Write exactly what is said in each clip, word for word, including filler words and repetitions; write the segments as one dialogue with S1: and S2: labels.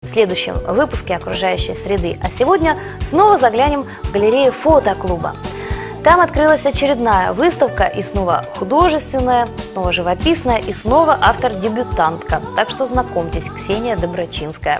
S1: в следующем выпуске «Окружающей среды». А сегодня снова заглянем в галерею фотоклуба. Там открылась очередная выставка, и снова художественная, снова живописная, и снова автор-дебютантка. Так что знакомьтесь, Ксения Доброчинская.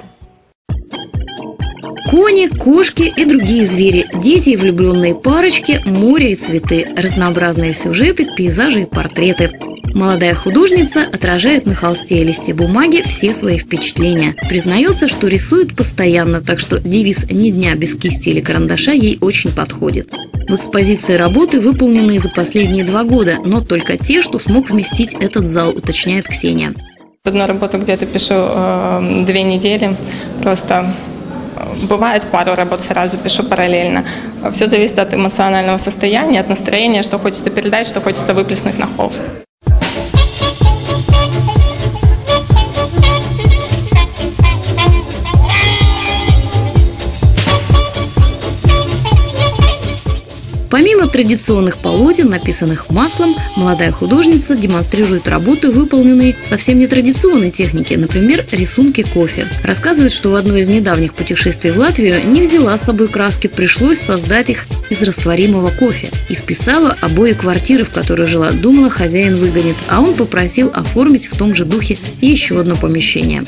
S2: Кони, кошки и другие звери, дети и влюбленные парочки, море и цветы, разнообразные сюжеты, пейзажи и портреты. Молодая художница отражает на холсте и листе бумаги все свои впечатления. Признается, что рисует постоянно, так что девиз «ни дня без кисти или карандаша» ей очень подходит. В экспозиции работы, выполненные за последние два года, но только те, что смог вместить этот зал, уточняет Ксения.
S3: Одну работу где-то пишу э, две недели, просто бывает пару работ сразу пишу параллельно. Все зависит от эмоционального состояния, от настроения, что хочется передать, что хочется выплеснуть на холст.
S2: Помимо традиционных полотен, написанных маслом, молодая художница демонстрирует работы, выполненные в совсем нетрадиционной технике, например, рисунки кофе. Рассказывает, что в одно из недавних путешествий в Латвию не взяла с собой краски, пришлось создать их из растворимого кофе. Исписала обои квартиры, в которой жила, думала, хозяин выгонит, а он попросил оформить в том же духе еще одно помещение.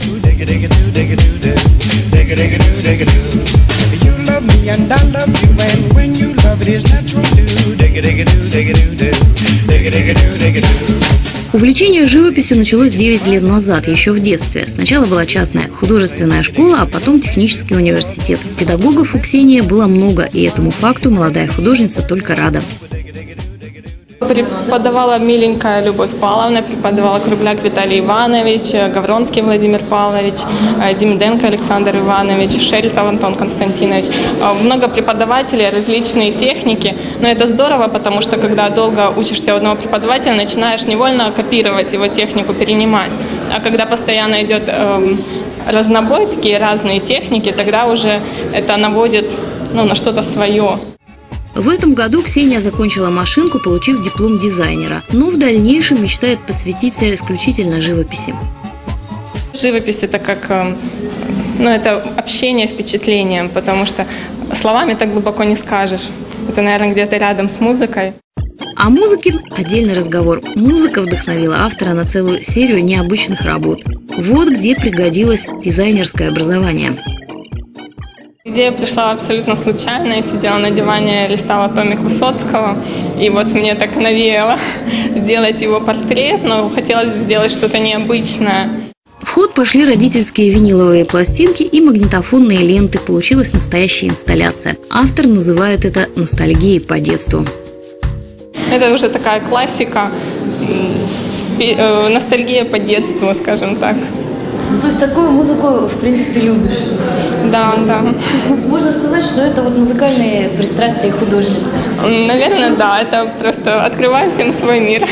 S2: Увлечение живописью началось девять лет назад, еще в детстве. Сначала была частная художественная школа, а потом технический университет. Педагогов у Ксении было много, и этому факту молодая художница только рада.
S3: Преподавала миленькая Любовь Павловна, преподавала Кругляк Виталий Иванович, Гавронский Владимир Павлович, Демиденко Александр Иванович, Шельтов Антон Константинович. Много преподавателей, различные техники. Но это здорово, потому что когда долго учишься у одного преподавателя, начинаешь невольно копировать его технику, перенимать. А когда постоянно идет э, разнобой, такие разные техники, тогда уже это наводит ну, на что-то свое.
S2: В этом году Ксения закончила машинку, получив диплом дизайнера, но в дальнейшем мечтает посвятить себя исключительно живописи.
S3: Живопись – это как ну, это общение впечатлением, потому что словами так глубоко не скажешь. Это, наверное, где-то рядом с музыкой.
S2: О музыке отдельный разговор. Музыка вдохновила автора на целую серию необычных работ. Вот где пригодилось дизайнерское образование.
S3: Идея пришла абсолютно случайно. Я сидела на диване, листала томик Высоцкого, и вот мне так навеяло сделать его портрет, но хотелось сделать что-то необычное.
S2: В ход пошли родительские виниловые пластинки и магнитофонные ленты. Получилась настоящая инсталляция. Автор называет это ностальгией по детству.
S3: Это уже такая классика, ностальгия по детству, скажем так.
S4: Ну, то есть такую музыку, в принципе, любишь?
S3: Да, да.
S4: Можно сказать, что это вот музыкальные пристрастия художницы?
S3: Наверное, да. Это просто открываю всем свой мир.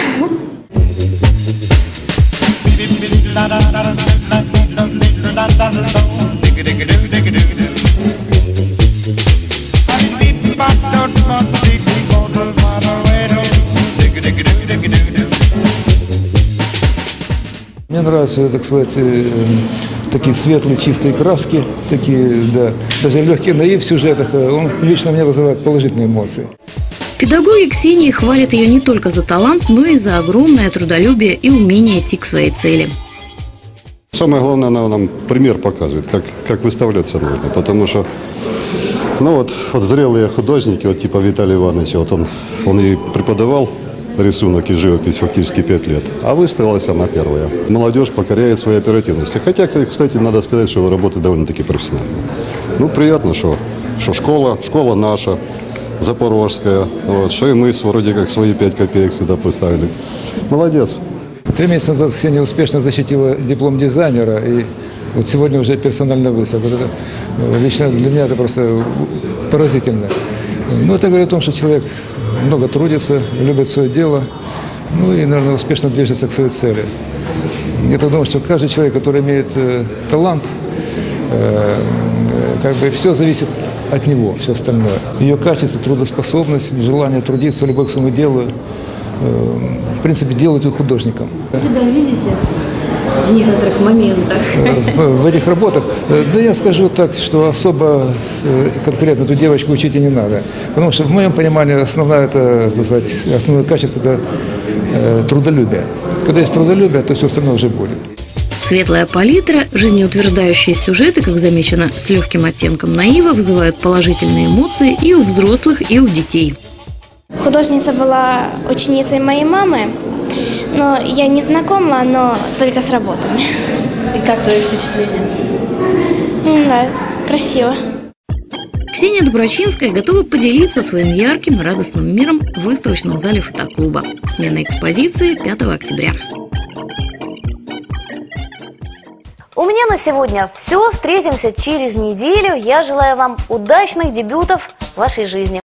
S5: Мне нравятся, так сказать, такие светлые, чистые краски, такие, да, даже легкий наив в сюжетах, он лично мне вызывает положительные эмоции.
S2: Педагоги Ксении хвалят ее не только за талант, но и за огромное трудолюбие и умение идти к своей цели.
S6: Самое главное, она нам пример показывает, как, как выставляться нужно, потому что, ну вот, вот зрелые художники, вот типа Виталий Иванович, вот он, он и преподавал рисунок и живопись фактически пять лет, а выставилась она первая. Молодежь покоряет своей оперативностью. Хотя, кстати, надо сказать, что работа довольно-таки профессиональная. Ну, приятно, что, что школа, школа наша, запорожская, вот, что и мы вроде как свои пять копеек сюда поставили. Молодец.
S5: Три месяца назад Ксения успешно защитила диплом дизайнера, и вот сегодня уже персональная выставка. Вот это, лично для меня это просто поразительно. Ну, это говорит о том, что человек много трудится, любит свое дело, ну и, наверное, успешно движется к своей цели. Я так думаю, что каждый человек, который имеет э, талант, э, как бы все зависит от него, все остальное. Ее качество, трудоспособность, желание трудиться, любовь к своему делу, э, в принципе, делают ее художником.
S4: Себя видите в некоторых моментах.
S5: в этих работах. Да я скажу так, что особо э, конкретно эту девочку учить и не надо. Потому что в моем понимании основное, это, так сказать, основное качество – это э, трудолюбие. Когда есть трудолюбие, то все остальное уже будет.
S2: Светлая палитра, жизнеутверждающие сюжеты, как замечено, с легким оттенком наива, вызывают положительные эмоции и у взрослых, и у детей.
S7: Художница была ученицей моей мамы, но я не знакома, но только с работами.
S4: И как твои впечатления?
S7: Мне нравится, красиво.
S2: Ксения Доброчинская готова поделиться своим ярким и радостным миром в выставочном зале фотоклуба. Смена экспозиции пятого октября.
S1: У меня на сегодня все. Встретимся через неделю. Я желаю вам удачных дебютов в вашей жизни.